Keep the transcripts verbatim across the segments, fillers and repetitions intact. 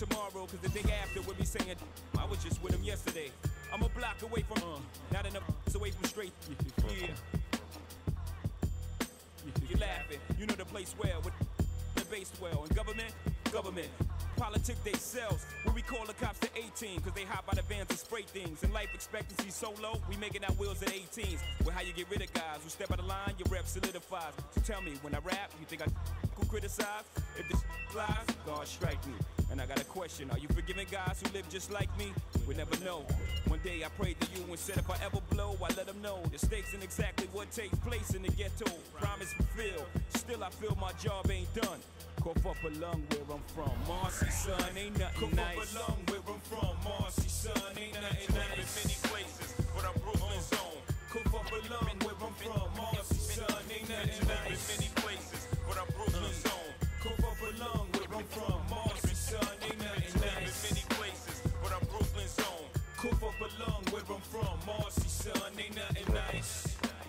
tomorrow, cause the day after we'll be saying, I was just with him yesterday. I'm a block away from, uh, not enough away from straight. Yeah. You're laughing, you know the place well, with the base well. And government, government, politic they sells. When we call the cops to eighteen, cause they hop out of vans and spray things. And life expectancy so low, we making our wheels at eighteens. Well, how you get rid of guys who step out of line, your rep solidifies. So tell me, when I rap, you think I could criticize? If this flies, God strike me. And I got a question, are you forgiving guys who live just like me? We never know. One day I prayed to you and said if I ever blow, I let them know the stakes and exactly what takes place in the ghetto. Promise fulfilled, still I feel my job ain't done. Cough up a lung where I'm from, Marcy, son, ain't nothing Cough nice. Cough up a lung where I'm from, Marcy, son, ain't nothing nice. In many places, but I'm Brooklyn's own. Cough up a lung where I'm from, Marcy, son, ain't nothing nice. In many places, but I'm Brooklyn's own. Cough up a lung where I'm from, Marcy, son, ain't nothing nice. In many places, but I'm Brooklyn's own. Cough up a lung where I'm from, Marcy, son, ain't nothing nice.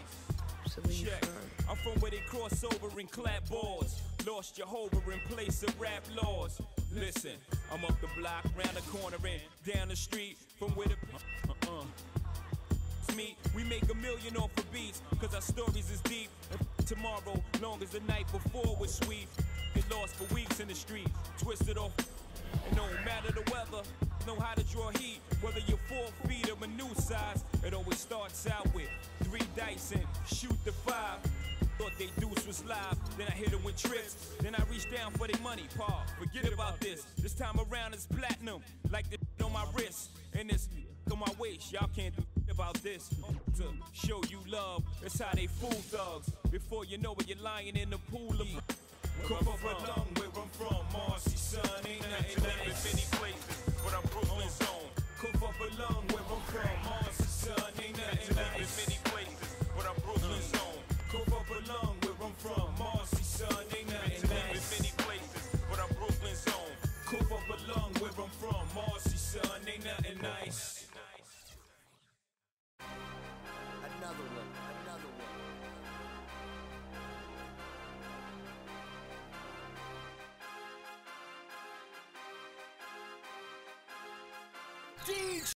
Check. I'm from where they cross over and clap boards. Lost Jehovah in place of rap laws. Listen, I'm up the block, round the corner and down the street. From where the uh-uh. It's me, we make a million off of beats, cause our stories is deep. And tomorrow, long as the night before was sweet. Get lost for weeks in the street, twisted off. And no matter the weather, know how to draw heat. Whether you're four feet or a new size, it always starts out with three dice and shoot the five. Thought they deuce was live, then I hit them with tricks. Then I reach down for their money, pa, forget about this. This time around it's platinum, like the on my wrist. And this on my waist, y'all can't do about this. To show you love, that's how they fool thugs. Before you know it, you're lying in the pool of Cough up a lung where I'm from, Marcy, son, ain't nothing nice. In many places, but I'm Brooklyn's own. Cough up a lung where I'm from, Marcy, son, ain't nothing nice. In many places, but I'm Brooklyn's own. Cough up a lung where I'm from, Marcy, son, ain't nothing nice. In many places, but I'm Brooklyn's own. Cough up a lung where I'm from, Marcy, son, ain't nothing nice. Another one, another one. D J